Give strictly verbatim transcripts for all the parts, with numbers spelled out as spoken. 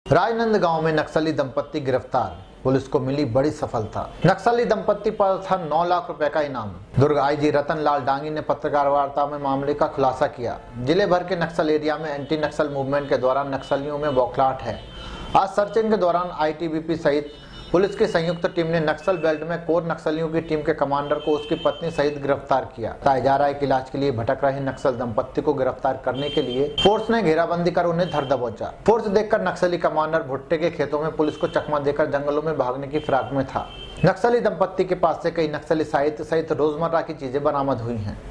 राजनंद गांव में नक्सली दंपत्ति गिरफ्तार, पुलिस को मिली बड़ी सफलता। नक्सली दंपत्ति पर था नौ लाख रुपए का इनाम। दुर्ग आईजी रतन लाल डांगी ने पत्रकार वार्ता में मामले का खुलासा किया। जिले भर के नक्सल एरिया में एंटी नक्सल मूवमेंट के दौरान नक्सलियों में बौखलाहट है। आज सर्चिंग के दौरान आईटीबीपी सहित पुलिस की संयुक्त टीम ने नक्सल बेल्ट में कोर नक्सलियों की टीम के कमांडर को उसकी पत्नी सहित गिरफ्तार किया। बताया जा रहा है कि इलाज के लिए भटक रहे नक्सल दंपत्ति को गिरफ्तार करने के लिए फोर्स ने घेराबंदी कर उन्हें धर दबोचा। फोर्स देखकर नक्सली कमांडर भुट्टे के खेतों में पुलिस को चकमा देकर जंगलों में भागने की फिराक में था। नक्सली दंपत्ति के पास से कई नक्सली साहित्य सहित रोजमर्रा की चीजें बरामद हुई हैं।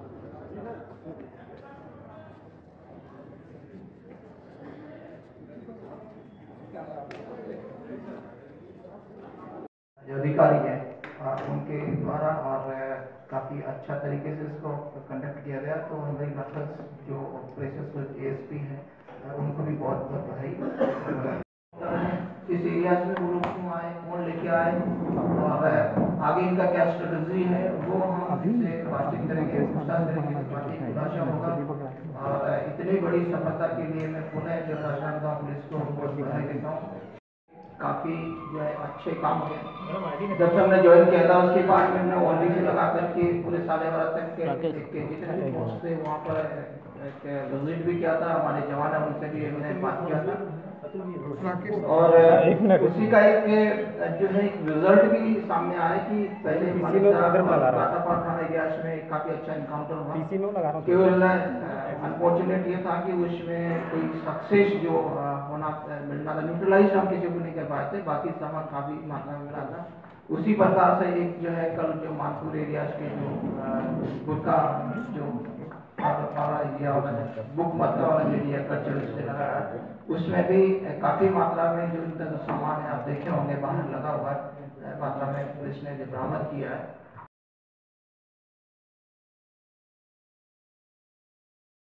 जो अधिकारी हैं उनके द्वारा और काफ़ी अच्छा तरीके से इसको कंडक्ट किया गया। तो हमारी नक्सल जो ऑपरेशन एएसपी हैं उनको भी बहुत बहुत बधाई। इस एरिया में वो लोग क्यों आए, कौन लेके आए और आगे इनका क्या स्ट्रेटजी है वो हम इनसे बातचीत करेंगे, पूछताछ करेंगे, बाकी खुलासा होगा। और इतनी बड़ी सफलता के लिए मैं पुनः जो राजनांदगांव पुलिस को बहुत बधाई देता हूँ। काफ़ी जो है अच्छे काम हुए। जब से हमने ज्वाइन किया था उसके बाद में हमने ऑलरेडी से लगा करके पूरे साढ़े बारह तक के जितने भी पोस्ट थे वहाँ पर विजिट भी किया था। हमारे जवान है उनसे भी हमने बात किया था और उसी का एक जो है एक रिजल्ट भी सामने आया कि पहले हमारे थाना इतिहास में काफ़ी अच्छा इनकाउंटर हुआ। केवल अनफॉर्चुनेट ये था कि उसमें कोई सक्सेस जो होना मिलना था, न्यूट्रलाइज हम किसी को नहीं कर पाए थे, बाकी सामान काफ़ी मात्रा में मिला था। उसी प्रकार से एक जो है कल जो मानपुर एरिया के जो गुटका जो एरिया बुक मतलब वाला एरिया कल्चर से लगा है उसमें भी काफ़ी मात्रा में जो इनका जो सामान है आप देखे होंगे बाहर लगा हुआ है मात्रा में पुलिस ने जो बरामद किया है।